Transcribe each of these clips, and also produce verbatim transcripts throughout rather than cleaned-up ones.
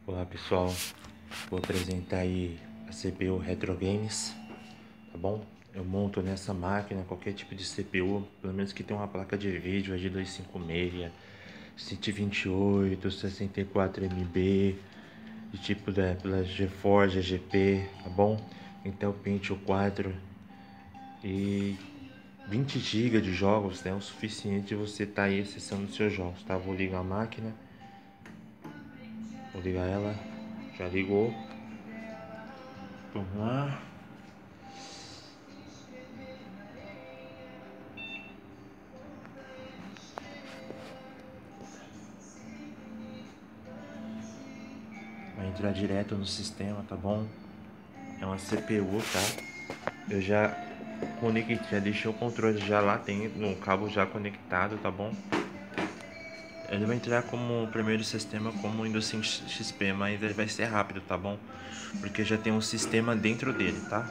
Olá pessoal, vou apresentar aí a C P U Retro Games, tá bom? Eu monto nessa máquina qualquer tipo de C P U, pelo menos que tenha uma placa de vídeo de duzentos e cinquenta e seis, cento e vinte e oito, sessenta e quatro M B, de tipo da pela GeForce, G P, tá bom? Intel Pentium quatro e vinte gigas de jogos, né? O suficiente de você estar tá aí acessando os seus jogos, tá? Vou ligar a máquina, vou ligar ela, já ligou. Vamos lá. Vai entrar direto no sistema, tá bom? É uma C P U, tá? Eu já conectei, já deixei o controle já lá, tem no cabo já conectado, tá bom? Ele vai entrar como o primeiro sistema como Windows cinco X P, mas ele vai ser rápido, tá bom? Porque já tem um sistema dentro dele, tá?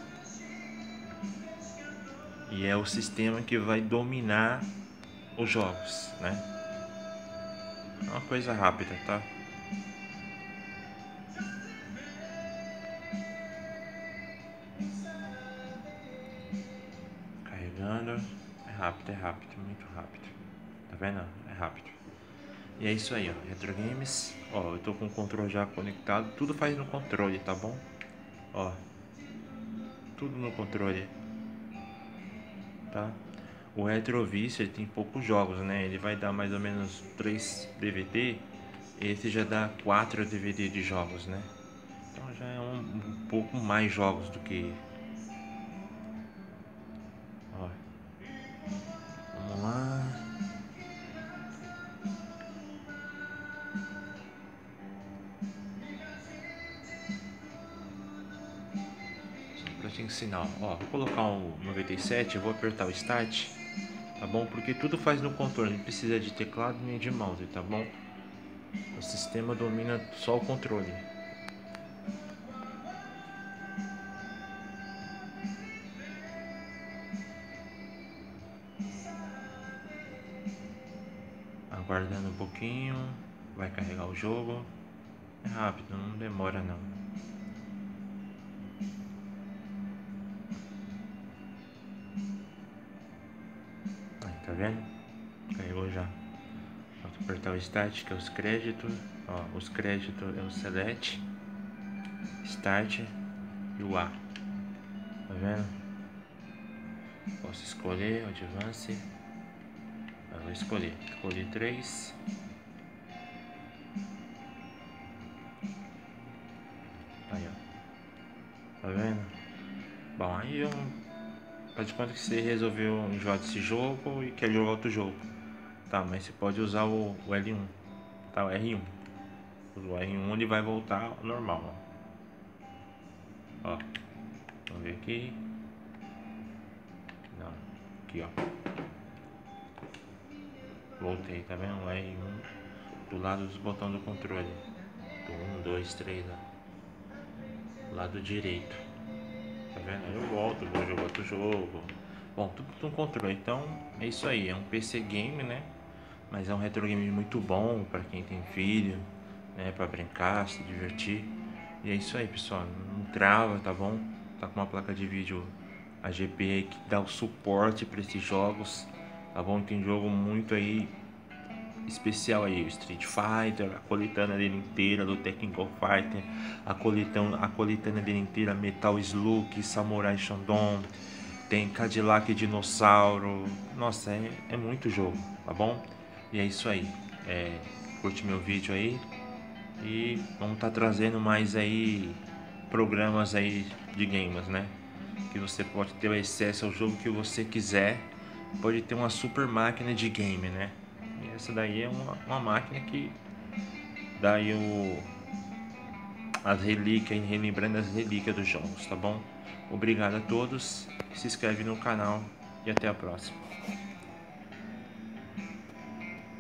E é o sistema que vai dominar os jogos, né? É uma coisa rápida, tá? Carregando. É rápido, é rápido, muito rápido. Tá vendo? É rápido. E é isso aí, ó. Retro Games. Ó, eu tô com o controle já conectado. Tudo faz no controle, tá bom? Ó. Tudo no controle. Tá? O Retrovice ele tem poucos jogos, né? Ele vai dar mais ou menos três D V D. Esse já dá quatro D V D de jogos, né? Então já é um, um pouco mais jogos do que. Ó. Vamos lá. Pra te ensinar, ó. Vou colocar um noventa e sete, eu vou apertar o Start, tá bom? Porque tudo faz no controle, não precisa de teclado nem de mouse, tá bom? O sistema domina só o controle. Aguardando um pouquinho, vai carregar o jogo. É rápido, não demora não. Aí, tá vendo? Carregou já. Vou apertar o Start, que é os créditos. Ó, os créditos é o Select, Start e o A. Tá vendo? Posso escolher o Advance. Eu vou escolher. Escolhi três. Aí, ó. Tá vendo? Bom, aí eu. Faz de conta que você resolveu enjoar desse jogo e quer jogar outro jogo. Tá, mas você pode usar o, o L um. Tá, o R um. O R um ele vai voltar ao normal, ó. Ó. Vamos ver aqui. Não. Aqui, ó. Voltei, tá vendo? O R um do lado dos botões do controle. Do um, dois, três, ó. Lado direito. Tá vendo? Aí eu volto, vou jogar outro jogo. Bom, tudo no controle. Então é isso aí. É um P C game, né? Mas é um retro game muito bom para quem tem filho, né? Para brincar, se divertir. E é isso aí, pessoal. Não trava, tá bom? Tá com uma placa de vídeo A G P aí que dá o suporte para esses jogos, tá bom? Tem jogo muito aí especial aí, o Street Fighter, a coletânea dele inteira do Tekken Fighter, a coletânea, a coletânea dele inteira, Metal Slug, Samurai Shodown, tem Cadillac Dinossauro. Nossa, é, é muito jogo, tá bom? E é isso aí. É, curte meu vídeo aí e vamos estar tá trazendo mais aí programas aí de games, né? Que você pode ter acesso ao jogo que você quiser, pode ter uma super máquina de game, né? E essa daí é uma, uma máquina que dá aí o, as relíquias, relembrando as relíquias dos jogos, tá bom? Obrigado a todos, se inscreve no canal e até a próxima.